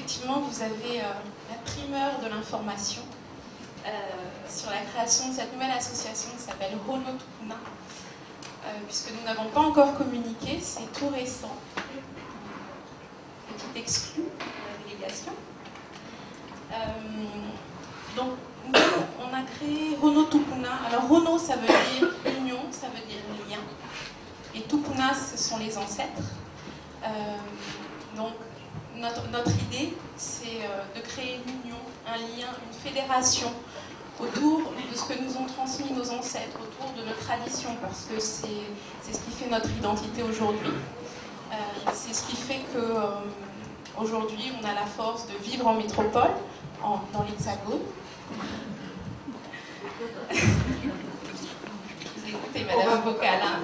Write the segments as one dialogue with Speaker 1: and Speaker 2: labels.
Speaker 1: effectivement, vous avez la primeur de l'information sur la création de cette nouvelle association qui s'appelle Hono Tupuna, puisque nous n'avons pas encore communiqué, c'est tout récent. Petit exclu de la délégation. Donc, nous, on a créé Hono Tupuna. Alors, Hono, ça veut dire union, ça veut dire lien. Et Tupuna, ce sont les ancêtres. Donc, notre idée, c'est de créer une union, un lien, une fédération autour de ce que nous ont transmis nos ancêtres, autour de notre tradition, parce que c'est ce qui fait notre identité aujourd'hui. C'est ce qui fait que aujourd'hui, on a la force de vivre en métropole, dans l'Hexagone. Vous écoutez, Madame Bocala.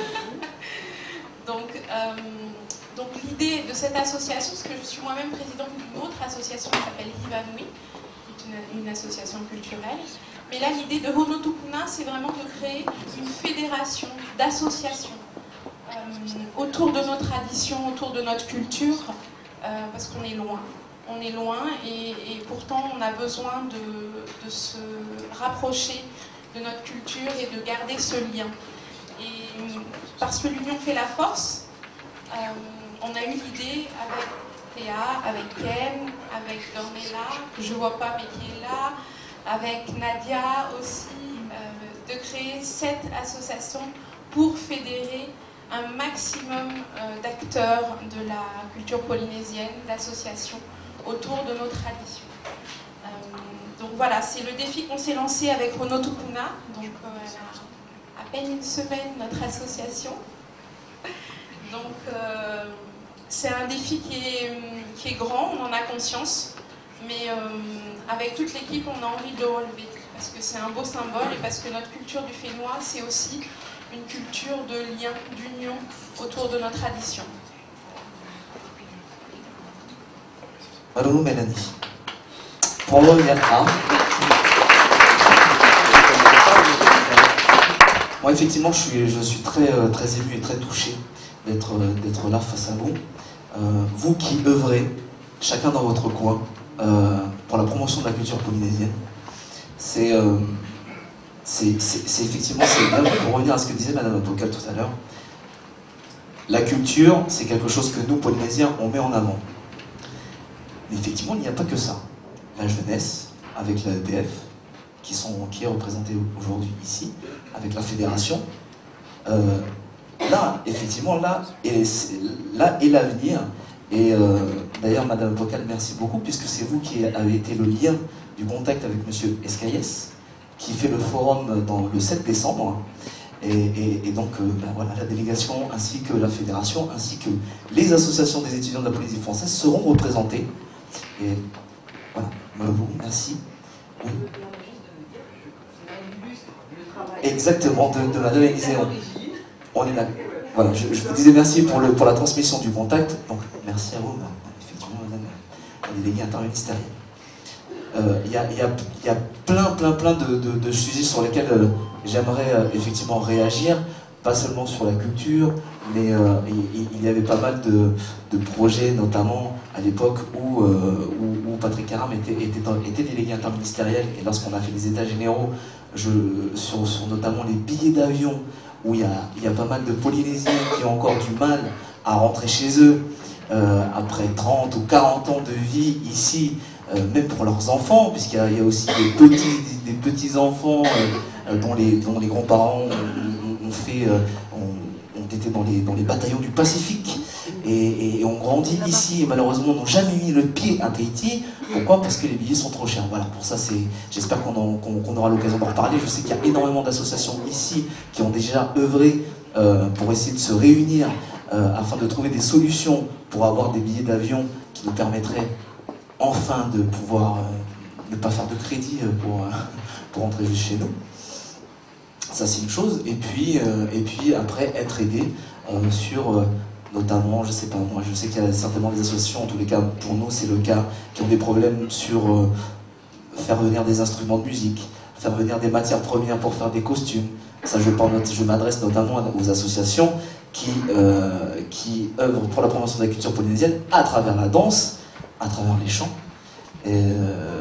Speaker 1: Donc l'idée de cette association, parce que je suis moi-même présidente d'une autre association qui s'appelle Hivanui, qui est une association culturelle. Mais là, l'idée de Hono Tupuna, c'est vraiment de créer une fédération d'associations autour de nos traditions, autour de notre culture, parce qu'on est loin. On est loin et pourtant on a besoin de se rapprocher de notre culture et de garder ce lien. Et parce que l'union fait la force, on a eu l'idée avec Théa, avec Ken, avec Dornella, que je ne vois pas mais qui est là, avec Nadia aussi, de créer cette association pour fédérer un maximum d'acteurs de la culture polynésienne, d'associations autour de nos traditions. Donc voilà, c'est le défi qu'on s'est lancé avec Hono Tupuna. Donc elle a à peine une semaine notre association. Donc c'est un défi qui est grand, on en a conscience, mais avec toute l'équipe on a envie de le relever, parce que c'est un beau symbole et parce que notre culture du Fénois c'est aussi une culture de lien, d'union autour de nos traditions.
Speaker 2: Marunu Mélanie. Pour revenir à... Moi, effectivement, je suis très ému et très touché d'être là face à vous. Vous qui œuvrez, chacun dans votre coin, pour la promotion de la culture polynésienne. C'est effectivement, pour revenir à ce que disait Madame Bocala tout à l'heure, la culture, c'est quelque chose que nous, Polynésiens, on met en avant. Mais effectivement, il n'y a pas que ça. La jeunesse, avec la EDF, qui est représentée aujourd'hui ici, avec la fédération, là, effectivement, là est l'avenir. Et d'ailleurs, Madame Bocala, merci beaucoup, puisque c'est vous qui avez été le lien du contact avec Monsieur Escaïès, qui fait le forum le 7 décembre. Et donc, voilà, la délégation, ainsi que la fédération, ainsi que les associations des étudiants de la Polynésie française seront représentées. Et voilà, vous, merci. Oui. Exactement, de Madame Élisée. On est là. Voilà, je vous disais merci pour la transmission du contact. Donc, merci à vous, effectivement, Madame la déléguée interministérielle. Il y a plein de sujets sur lesquels j'aimerais effectivement réagir, pas seulement sur la culture, mais il y avait pas mal de projets, notamment à l'époque où Patrick Karam était délégué interministériel, et lorsqu'on a fait les états généraux, sur notamment les billets d'avion, où il y a pas mal de Polynésiens qui ont encore du mal à rentrer chez eux, après 30 ou 40 ans de vie ici, même pour leurs enfants, puisqu'il y a aussi des petits-enfants dont les grands-parents ont été dans les bataillons du Pacifique et ont grandi ici et malheureusement n'ont jamais mis le pied à Tahiti. Pourquoi? Parce que les billets sont trop chers. Voilà, pour ça, j'espère qu'on aura l'occasion d'en reparler. Je sais qu'il y a énormément d'associations ici qui ont déjà œuvré pour essayer de se réunir afin de trouver des solutions pour avoir des billets d'avion qui nous permettraient enfin de pouvoir ne pas faire de crédit pour rentrer chez nous. Ça, c'est une chose. Et puis après, être aidé sur notamment, je sais pas moi, je sais qu'il y a certainement des associations, en tous les cas pour nous c'est le cas, qui ont des problèmes sur faire venir des instruments de musique, faire venir des matières premières pour faire des costumes. Ça, je m'adresse notamment aux associations qui œuvrent pour la promotion de la culture polynésienne à travers la danse, à travers les chants. Et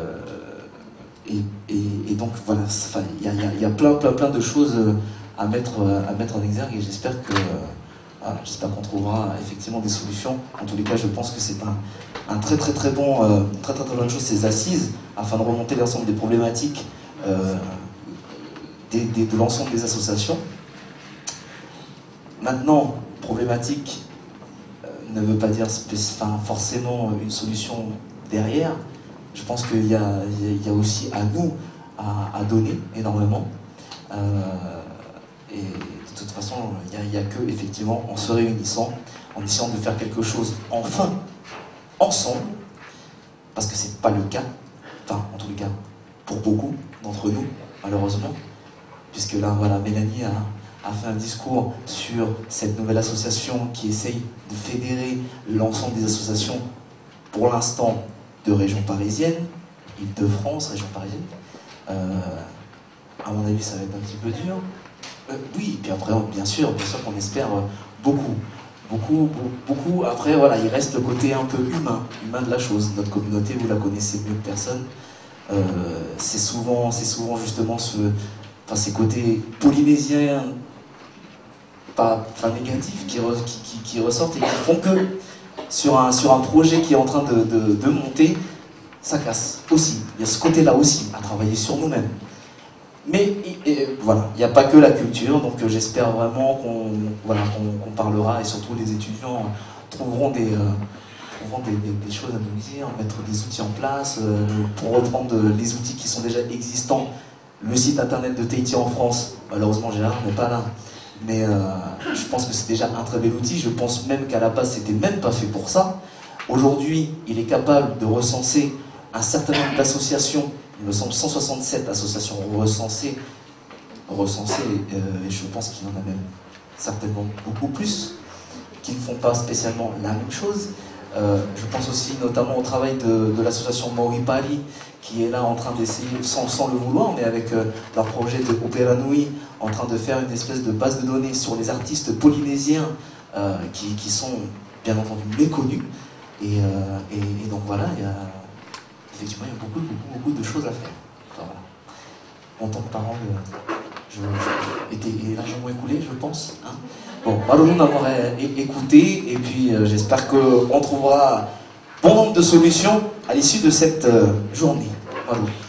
Speaker 2: donc voilà, il y a plein de choses à mettre en exergue, et j'espère que voilà, j'espère qu'on trouvera effectivement des solutions. En tous les cas, je pense que c'est un très bonne chose, ces assises, afin de remonter l'ensemble des problématiques de l'ensemble des associations. Maintenant, problématique ne veut pas dire forcément une solution derrière. Je pense qu'il y a aussi à nous à donner énormément. Et de toute façon, il n'y a que, effectivement, en se réunissant, en essayant de faire quelque chose, enfin, ensemble, parce que c'est pas le cas, enfin, en tous les cas, pour beaucoup d'entre nous, malheureusement, puisque là, voilà, Mélanie a fait un discours sur cette nouvelle association qui essaye de fédérer l'ensemble des associations, pour l'instant, de région parisienne, Île-de-France, région parisienne. À mon avis, ça va être un petit peu dur. Oui, puis après, bien sûr qu'on espère beaucoup. Après, voilà, il reste le côté un peu humain de la chose. Notre communauté, vous la connaissez mieux que personne. C'est souvent justement ces côtés polynésiens, pas négatifs, qui ressortent et qui font que sur un projet qui est en train de monter, ça casse aussi. Il y a ce côté-là aussi, à travailler sur nous-mêmes. Mais voilà, il n'y a pas que la culture, donc j'espère vraiment qu'on parlera, et surtout les étudiants trouveront des choses à nous dire, mettre des outils en place, pour reprendre les outils qui sont déjà existants. Le site internet de Tahiti en France, malheureusement Gérard n'est pas là, mais je pense que c'est déjà un très bel outil. Je pense même qu'à la base c'était même pas fait pour ça. Aujourd'hui, il est capable de recenser un certain nombre d'associations. Il me semble 167 associations recensées, et je pense qu'il y en a même certainement beaucoup plus qui ne font pas spécialement la même chose. Je pense aussi notamment au travail de l'association Maori Pali, qui est là en train d'essayer, sans le vouloir, mais avec leur projet de Opera Nui, en train de faire une espèce de base de données sur les artistes polynésiens qui sont bien entendu méconnus. Et donc voilà, effectivement, il y a beaucoup de choses à faire. Enfin, voilà. Mon temps de parole est largement écoulé, je pense. Hein. Bon, alors nous d'avoir écouté, et puis j'espère qu'on trouvera bon nombre de solutions à l'issue de cette journée. Voilà.